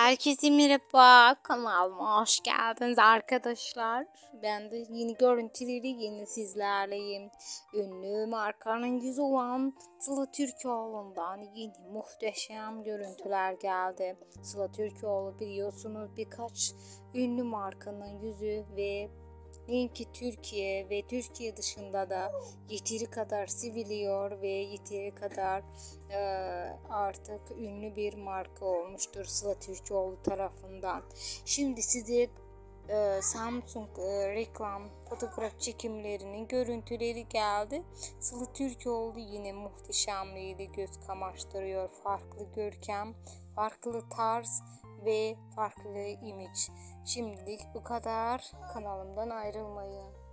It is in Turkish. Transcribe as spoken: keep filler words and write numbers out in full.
Herkese merhaba, kanalıma hoş geldiniz arkadaşlar. Ben de yeni görüntüleri yeni sizlerleyim. Ünlü markanın yüzü olan Sıla Türkoğlu'ndan yeni muhteşem görüntüler geldi. Sıla Türkoğlu biliyorsunuz birkaç ünlü markanın yüzü ve linki Türkiye ve Türkiye dışında da yeteri kadar seviliyor ve yeteri kadar e, artık ünlü bir marka olmuştur Sıla Türkoğlu tarafından. Şimdi size e, Samsung e, reklam fotoğraf çekimlerinin görüntüleri geldi. Sıla Türkoğlu yine muhteşemliğiyle göz kamaştırıyor. Farklı görkem, farklı tarz ve farklı imaj. Şimdilik bu kadar. Kanalımdan ayrılmayın.